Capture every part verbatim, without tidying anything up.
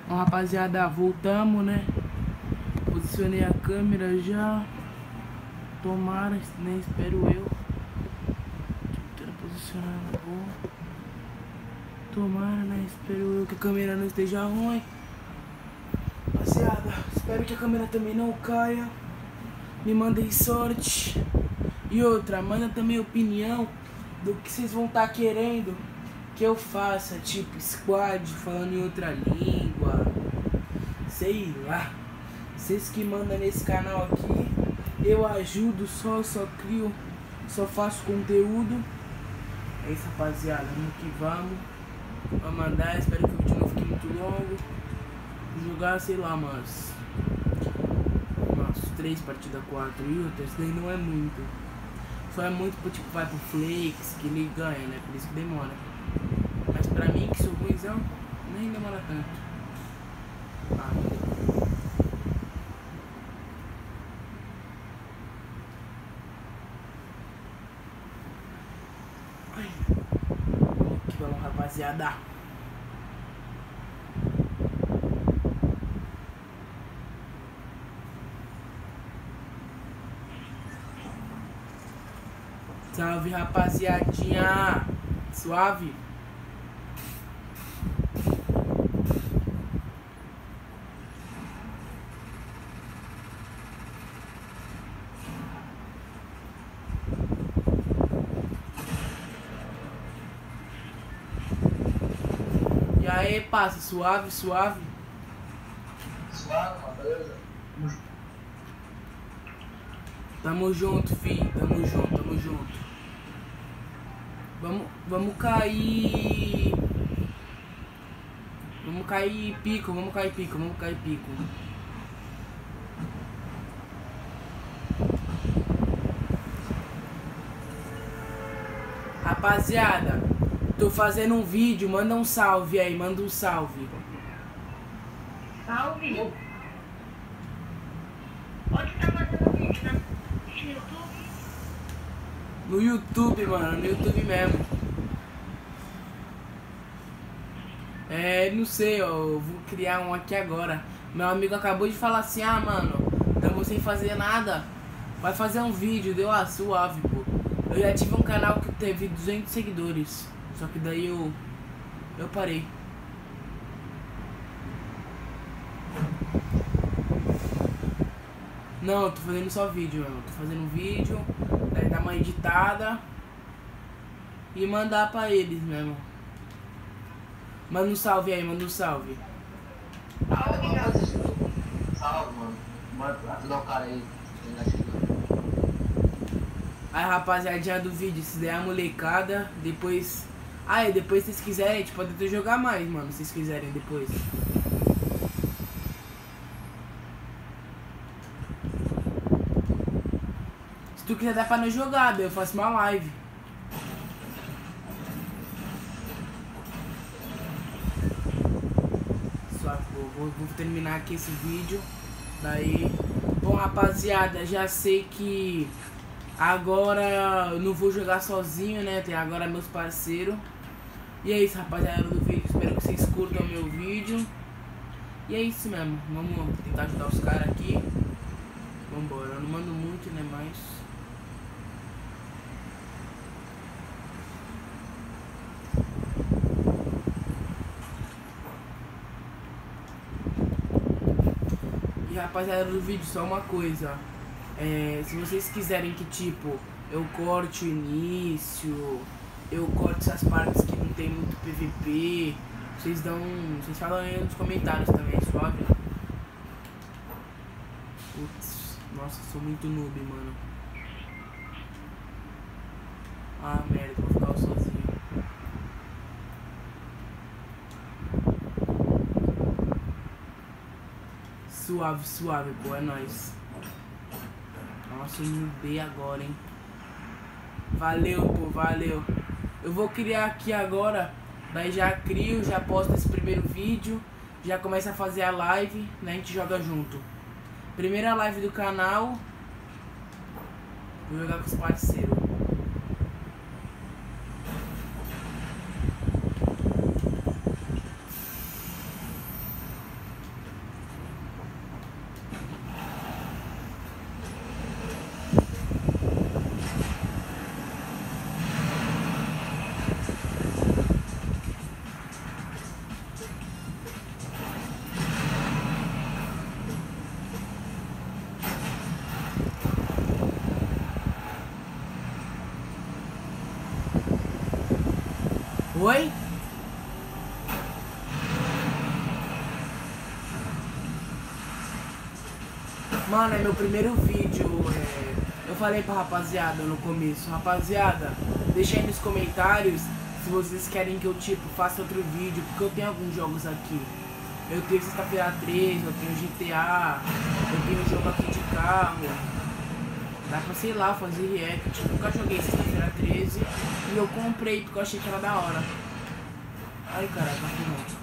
Bom, rapaziada, voltamos, né? Posicionei a câmera já. Tomara, né? Espero eu. Tentando posicionar ela boa. Tomara, né? Espero eu que a câmera não esteja ruim. Rapaziada, espero que a câmera também não caia. Me mandem sorte. E outra, manda também opinião do que vocês vão estar querendo que eu faça, tipo squad falando em outra língua, sei lá. Vocês que mandam nesse canal aqui, eu ajudo, só, só crio, só faço conteúdo. É isso, rapaziada, vamos que vamos. Vamos mandar, espero que o vídeo não fique muito longo. Vou jogar, sei lá, mas umas três partidas, quatro e outra, isso daí não é muito. Só é muito pro tipo, vai pro Flex, que ele ganha, né? Por isso que demora. Mas pra mim, que sou ruimzão, nem demora tanto. Ah. Ai. Que vamos, rapaziada. Salve, rapaziadinha. Suave? E aí, passa, suave, suave? Suave, mano, beleza? Tamo junto, fi. Tamo junto, tamo junto. Vamos, vamos cair. Vamos cair pico, vamos cair pico, vamos cair pico. Rapaziada, tô fazendo um vídeo, manda um salve aí, manda um salve. Salve! Onde tá fazendo vídeo? Na... No YouTube? No YouTube, mano, no YouTube mesmo. É, não sei, ó, eu vou criar um aqui agora. Meu amigo acabou de falar assim, ah, mano, tamo sem fazer nada. Vai fazer um vídeo, deu a suave, pô. Eu já tive um canal que teve duzentos seguidores. Só que daí eu... Eu parei. Não, eu tô fazendo só vídeo, mano. Tô fazendo vídeo, daí dar uma editada e mandar pra eles mesmo. Manda um salve aí, manda um salve. Salve, mano. Salve, mano. Manda ajudar o cara aí. Aí, rapaziadinha do vídeo, se der a molecada, depois... Ah, e depois se vocês quiserem, a gente pode até jogar mais, mano, se vocês quiserem depois. Se tu quiser dar pra nós jogar, eu faço uma live. Só, pô, vou, vou terminar aqui esse vídeo. Daí... Bom, rapaziada, já sei que... Agora eu não vou jogar sozinho, né? Tem agora meus parceiros. E é isso, rapaziada do vídeo. Espero que vocês curtam o meu vídeo. E é isso mesmo. Vamos tentar ajudar os caras aqui. Vambora. Eu não mando muito, né? Mas... E rapaziada do vídeo, só uma coisa. É, se vocês quiserem que tipo eu corte o início, eu corte essas partes que não tem muito P V P, vocês dão, vocês falam aí nos comentários também, suave? Putz, nossa, sou muito noob, mano. Ah, merda, vou ficar sozinho. Suave, suave, pô, é nóis. Nossa, eu mudei agora, hein. Valeu, pô, valeu. Eu vou criar aqui agora. Daí já crio, já posto esse primeiro vídeo. Já começa a fazer a live, né, a gente joga junto. Primeira live do canal. Vou jogar com os parceiros. Oi? Mano, é meu primeiro vídeo. É... Eu falei pra rapaziada no começo, rapaziada, deixa aí nos comentários se vocês querem que eu tipo faça outro vídeo, porque eu tenho alguns jogos aqui. Eu tenho Sexta-feira treze, eu tenho G T A, eu tenho jogo aqui de carro. Dá pra, sei lá, fazer react. Eu nunca joguei Sexta-feira treze e eu comprei porque eu achei que era da hora. Ai, caraca, filmou.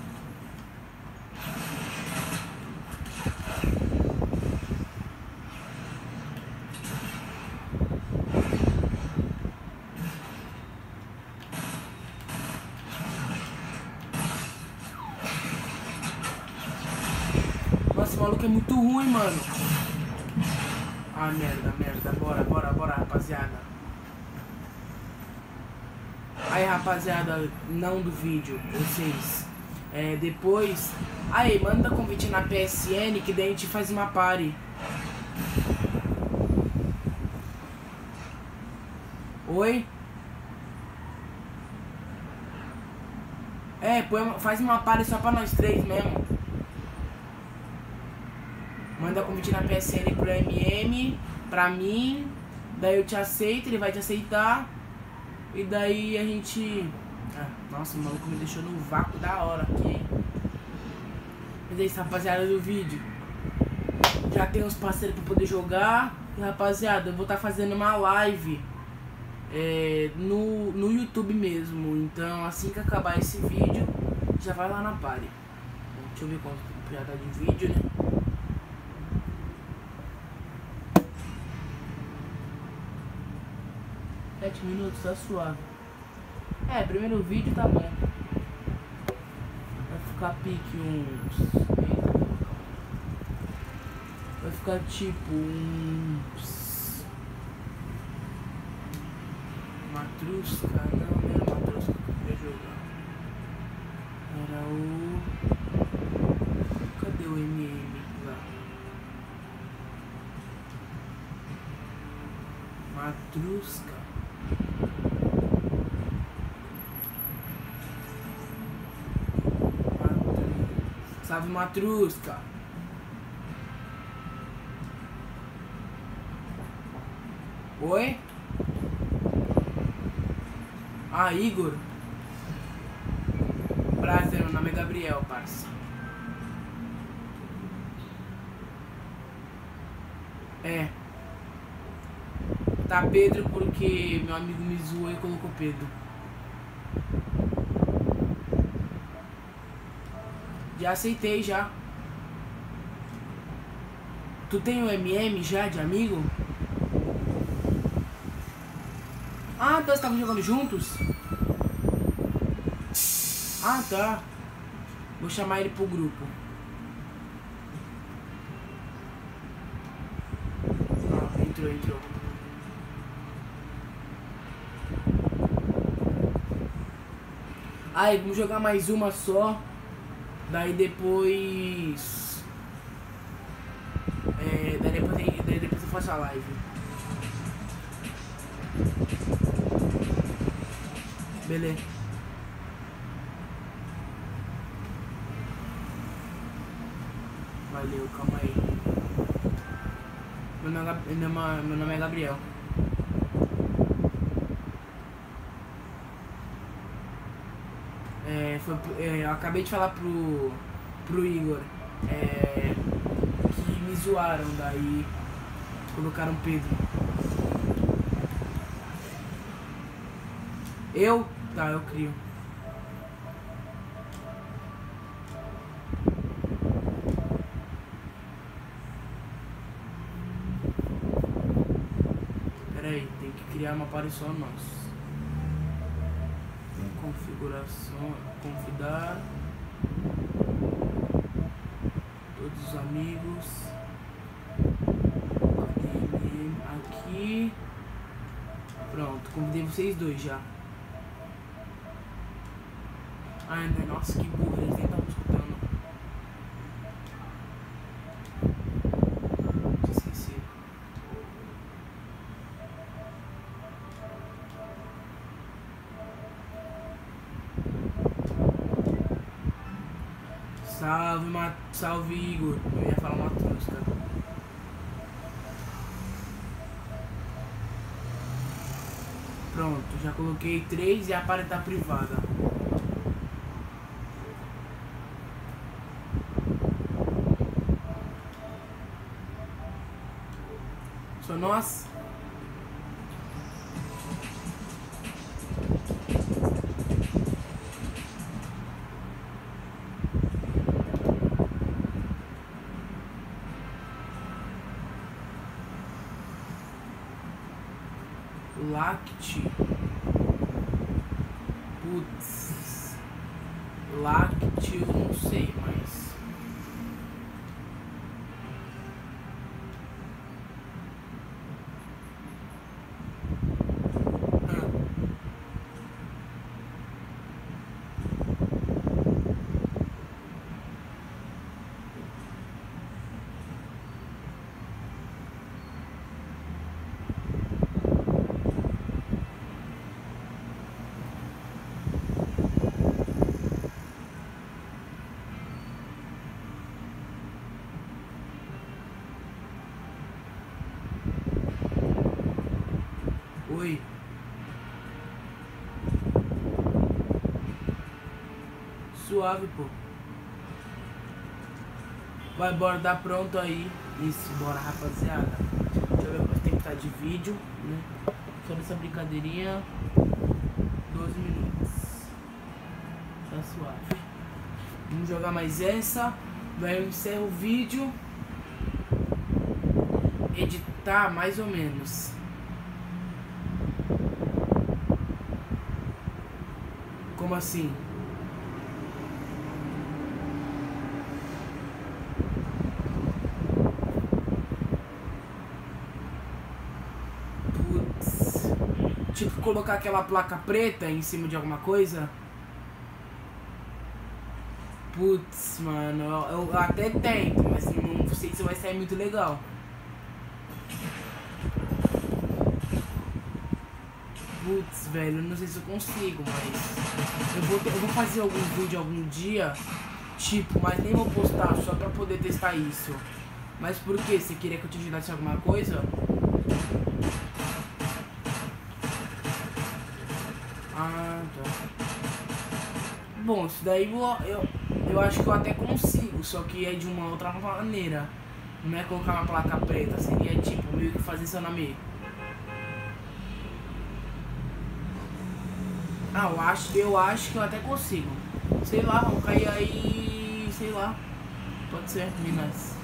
Nossa, esse maluco é muito ruim, mano. Ah, merda, merda. Bora, bora, bora, rapaziada. Aí, rapaziada, não do vídeo, vocês. É, depois... Aí, manda convite na P S N que daí a gente faz uma party. Oi? É, põe, faz uma party só pra nós três mesmo. Manda convite na P S N pro M M, pra mim. Daí eu te aceito, ele vai te aceitar. E daí a gente... Ah, nossa, o maluco me deixou no vácuo da hora aqui, hein? Mas é isso, rapaziada do vídeo. Já tem uns parceiros pra poder jogar. E rapaziada, eu vou estar tá fazendo uma live é, no, no YouTube mesmo. Então assim que acabar esse vídeo, já vai lá na party. Deixa eu ver quanto já tá de vídeo, né? Sete minutos, tá suave. É, primeiro vídeo tá bom. Vai ficar pique uns... Vai ficar tipo uns... Matrusca? Não, não era Matrusca que eu queria jogar. Era o... Cadê o M M lá? Matrusca. Salve, Matrusca. Oi? Ah, Igor. Prazer, meu nome é Gabriel, parça. É. Tá Pedro porque meu amigo me zoou e colocou Pedro. Já aceitei já. Tu tem o M M já de amigo? Ah, então vocês estavam jogando juntos? Ah, tá. Vou chamar ele pro grupo. Ah, entrou, entrou. Aí, vamos jogar mais uma só. Daí depois... É, daí depois, daí depois eu faço a live. Beleza. Valeu, calma aí. Meu nome é, meu nome é Gabriel. É, foi, é, eu acabei de falar pro, pro Igor é, que me zoaram, daí colocaram Pedro. Eu? Tá, eu crio. Pera aí, tem que criar uma party só nossa. Configuração, convidar todos os amigos aqui. Pronto, convidei vocês dois já. Ai, nossa, que burro, eles nem estavam escutando. Esqueci. Salve, Ma... Salve, Igor. Eu ia falar Matheus, cara. Pronto, já coloquei três e a parede tá privada. Só nós? Lacte. Putz. Lacte eu não sei, mas... Oi. Suave, pô. Vai, bora, dar pronto aí. Isso, bora, rapaziada. Deixa eu ver quanto tempo tá de vídeo, né? Só nessa brincadeirinha. doze minutos. Tá suave. Vamos jogar mais essa. Daí eu encerro o vídeo. Editar mais ou menos. Como assim? Putz. Tipo, colocar aquela placa preta em cima de alguma coisa? Putz, mano, eu, eu até tento, mas não sei se vai sair muito legal. Putz, velho, eu não sei se eu consigo, mas eu vou, eu vou fazer algum vídeo algum dia, tipo, mas nem vou postar só pra poder testar isso. Mas por quê? Você queria que eu te ajudasse em alguma coisa? Ah, tá. Bom, isso daí eu, eu, eu acho que eu até consigo, só que é de uma outra maneira. Não é colocar uma placa preta, seria tipo, meio que fazer seu nome. Ah, eu acho, eu acho que eu até consigo. Sei lá, vamos cair aí, sei lá. Pode ser, Minas.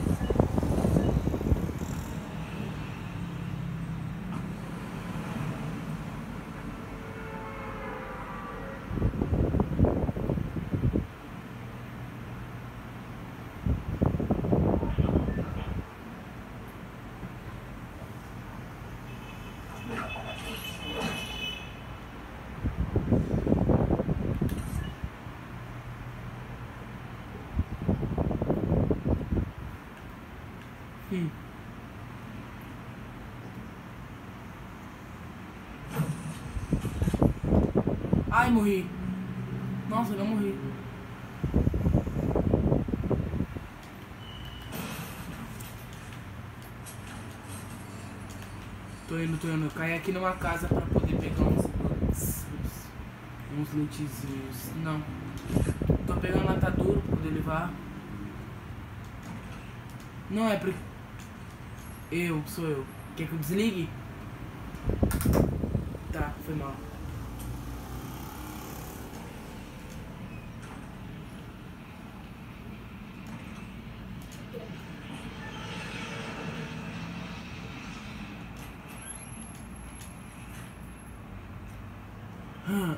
Hum. Ai, morri. Nossa, eu não morri. Tô indo, tô indo. Eu caí aqui numa casa pra poder pegar uns uns, uns leitezinhos. Não. Tô pegando lata dura pra poder levar. Não é porque... Eu, sou eu. Quer que eu desligue? Tá, foi mal. Hum.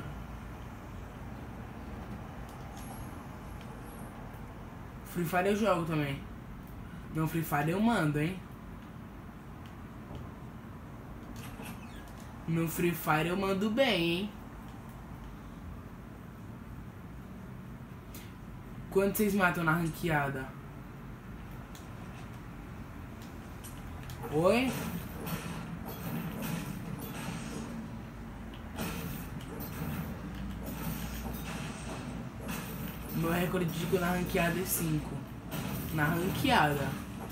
Free Fire eu jogo também. Meu Free Fire eu mando, hein? No Free Fire eu mando bem, hein? Quanto vocês matam na ranqueada? Oi? Meu recorde de na ranqueada é cinco. Na ranqueada.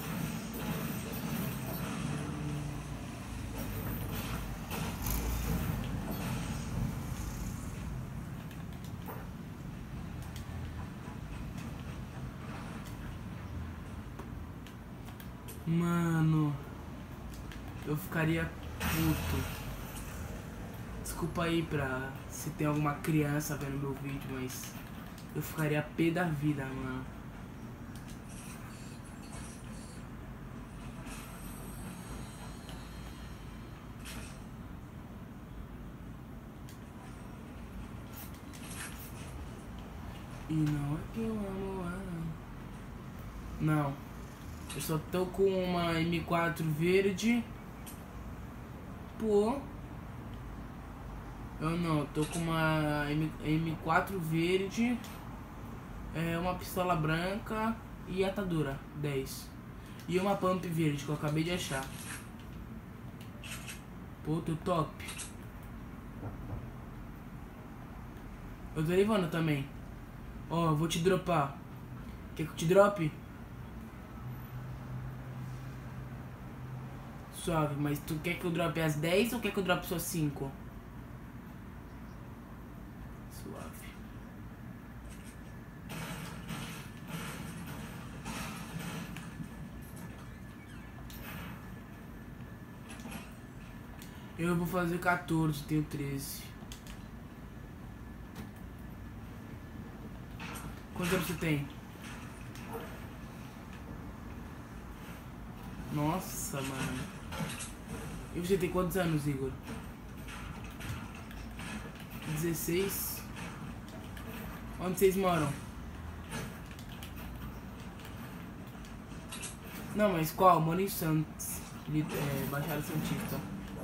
Mano, eu ficaria puto. Desculpa aí pra se tem alguma criança vendo meu vídeo, mas eu ficaria pé da vida, mano. E não é que eu amo ela. Não. Eu só tô com uma M quatro verde. Pô. Eu não, tô com uma M quatro verde. É, uma pistola branca e atadura dez. E uma pump verde que eu acabei de achar. Pô, tô top. Eu tô levando também. Ó, eu vou te dropar. Quer que eu te drope? Suave, mas tu quer que eu drope as dez ou quer que eu drope só cinco? Suave. Eu vou fazer quatorze, tenho treze. Quantos anos você tem? Nossa, mano. E você tem quantos anos, Igor? dezesseis. Onde vocês moram? Não, mas qual? Eu moro em Santos. É, Baixada Santista.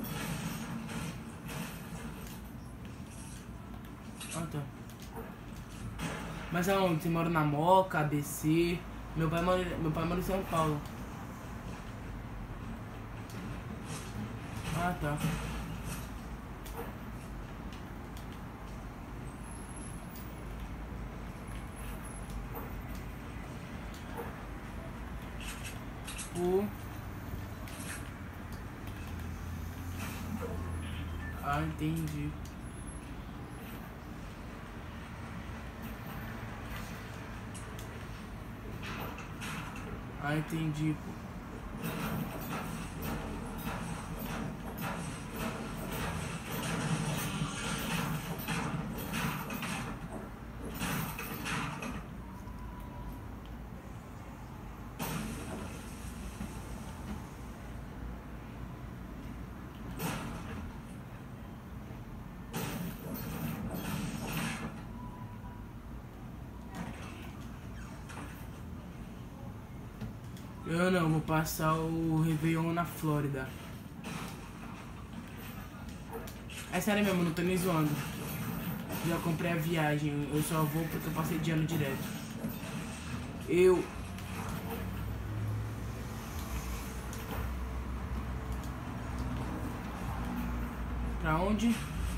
Ah, tá. Mas aonde? Você mora na Moca, A B C? Meu pai mora, meu pai mora em São Paulo. Ah, tá. Pô. Ah, entendi. Ah, entendi, pô. Eu não, vou passar o Réveillon na Flórida. É sério mesmo, não tô nem zoando. Já comprei a viagem, eu só vou porque eu passei de ano direto. Eu... Pra onde?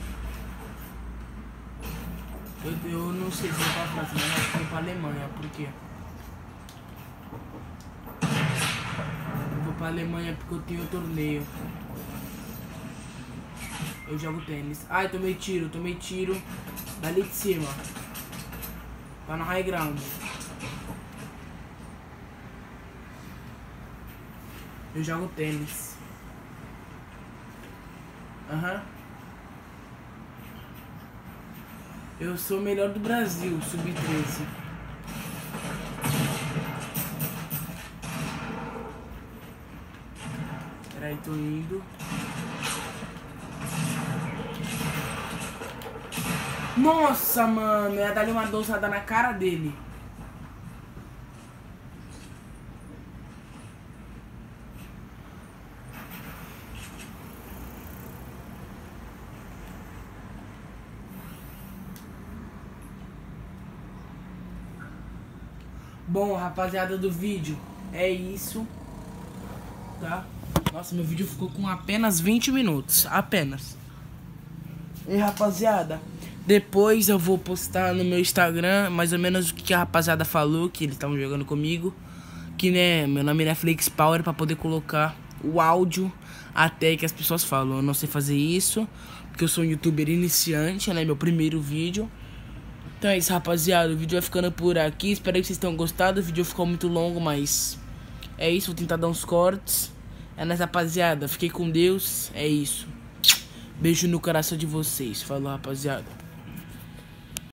Eu, eu não sei se vou pra França, mas acho que vou pra Alemanha, por quê? Pra Alemanha porque eu tenho torneio. Eu jogo tênis. Ai, tomei tiro, tomei tiro dali de cima. Tá no high ground. Eu jogo tênis. Aham. Uhum. Eu sou o melhor do Brasil, sub treze. Peraí, tô indo. Nossa, mano, eu ia dar uma doçada na cara dele. Bom, rapaziada do vídeo, é isso, tá? Nossa, meu vídeo ficou com apenas vinte minutos, apenas. E rapaziada, Depois eu vou postar no meu Instagram mais ou menos o que a rapaziada falou, que eles estavam jogando comigo. Que, né, meu nome é Netflix Power, pra poder colocar o áudio até que as pessoas falam. Eu não sei fazer isso, porque eu sou um youtuber iniciante, né, meu primeiro vídeo. Então é isso, rapaziada, o vídeo vai ficando por aqui. Espero que vocês tenham gostado. O vídeo ficou muito longo, mas é isso, vou tentar dar uns cortes. É nóis, rapaziada, fiquei com Deus, é isso. Beijo no coração de vocês, falou, rapaziada.